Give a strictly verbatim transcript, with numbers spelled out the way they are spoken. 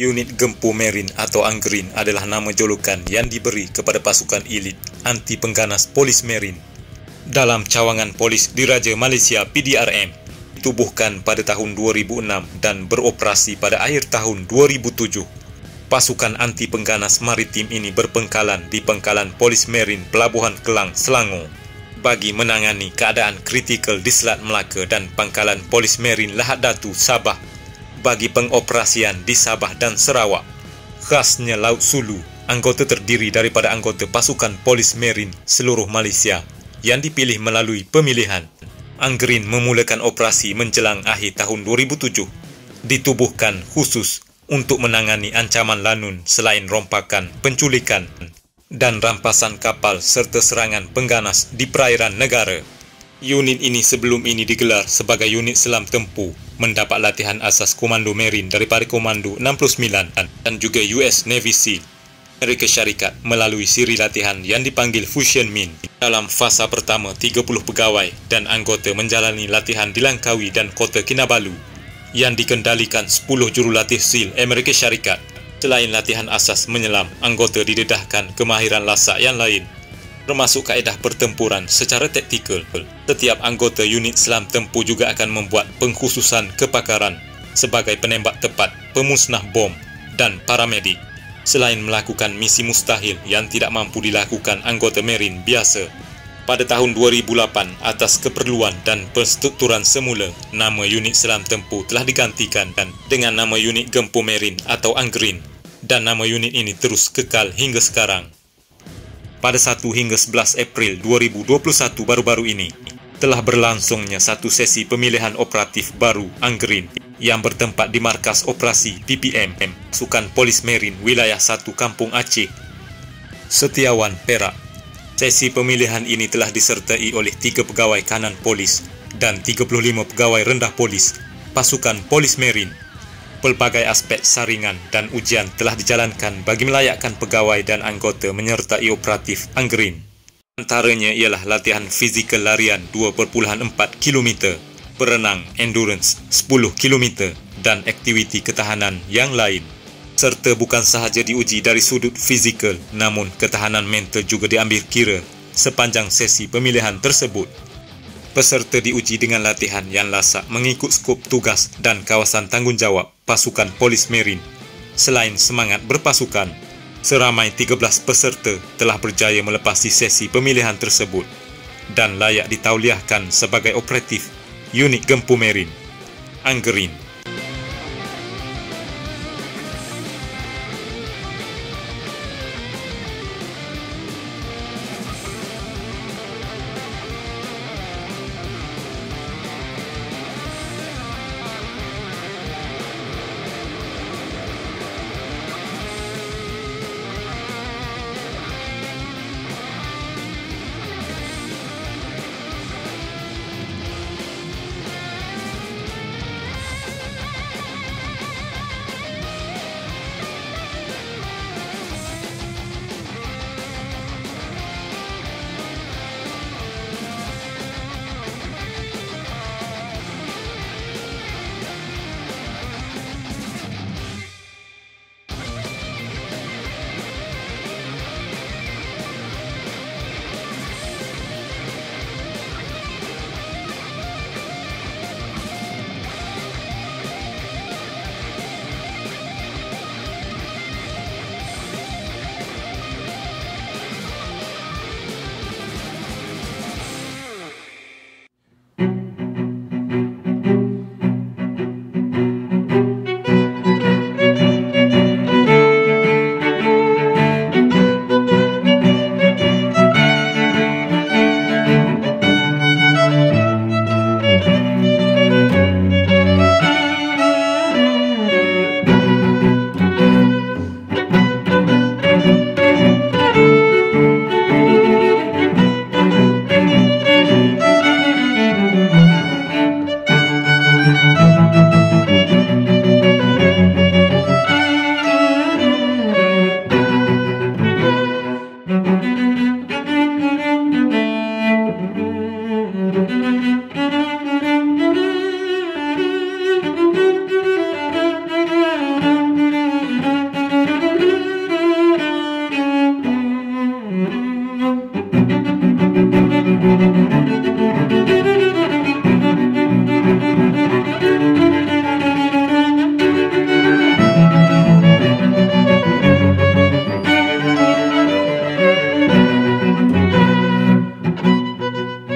Unit Gempu Marine atau Anggerin adalah nama julukan yang diberi kepada pasukan elit anti pengganas polis Marine dalam cawangan polis Diraja Malaysia P D R M, ditubuhkan pada tahun dua ribu enam dan beroperasi pada akhir tahun dua ribu tujuh. Pasukan anti pengganas maritim ini berpengkalan di Pengkalan Polis Marine Pelabuhan Kelang, Selangor bagi menangani keadaan kritikal di Selat Melaka, dan Pangkalan Polis Marine Lahad Datu, Sabah bagi pengoperasian di Sabah dan Sarawak. Khasnya Laut Sulu, anggota terdiri daripada anggota pasukan polis Marine seluruh Malaysia yang dipilih melalui pemilihan. Anggerin memulakan operasi menjelang akhir tahun dua ribu tujuh, ditubuhkan khusus untuk menangani ancaman lanun selain rompakan, penculikan dan rampasan kapal serta serangan pengganas di perairan negara. Unit ini sebelum ini digelar sebagai unit selam tempur, mendapat latihan asas Komando Marine daripada Komando enam puluh sembilan dan juga U S Navy SEAL Amerika Syarikat melalui siri latihan yang dipanggil Fusion Min. Dalam fasa pertama, tiga puluh pegawai dan anggota menjalani latihan di Langkawi dan Kota Kinabalu yang dikendalikan sepuluh jurulatih SEAL Amerika Syarikat. Selain latihan asas menyelam, anggota didedahkan kemahiran lasak yang lain, termasuk kaedah pertempuran secara taktikal. Setiap anggota unit selam tempur juga akan membuat pengkhususan kepakaran sebagai penembak tepat, pemusnah bom dan paramedik, selain melakukan misi mustahil yang tidak mampu dilakukan anggota Marine biasa. Pada tahun dua ribu lapan, atas keperluan dan perstrukturan semula, nama unit selam tempur telah digantikan dan dengan nama unit Gempu Marine atau Anggerin, dan nama unit ini terus kekal hingga sekarang. Pada satu hingga sebelas April dua ribu dua puluh satu baru-baru ini, telah berlangsungnya satu sesi pemilihan operatif baru Anggerin yang bertempat di Markas Operasi P P M Pasukan Polis Marine Wilayah satu Kampung Aceh, Setiawan, Perak. Sesi pemilihan ini telah disertai oleh tiga pegawai kanan polis dan tiga puluh lima pegawai rendah polis Pasukan Polis Marine. Pelbagai aspek saringan dan ujian telah dijalankan bagi melayakkan pegawai dan anggota menyertai operatif Anggerin. Antaranya ialah latihan fizikal larian dua perpuluhan empat kilometer, berenang endurance sepuluh kilometer dan aktiviti ketahanan yang lain. Serta bukan sahaja diuji dari sudut fizikal, namun ketahanan mental juga diambil kira sepanjang sesi pemilihan tersebut. Peserta diuji dengan latihan yang lasak mengikut skop tugas dan kawasan tanggungjawab Pasukan Polis Marine. Selain semangat berpasukan, seramai tiga belas peserta telah berjaya melepasi sesi pemilihan tersebut dan layak ditauliahkan sebagai operatif unit Gempu Marine Anggerin. Thank you.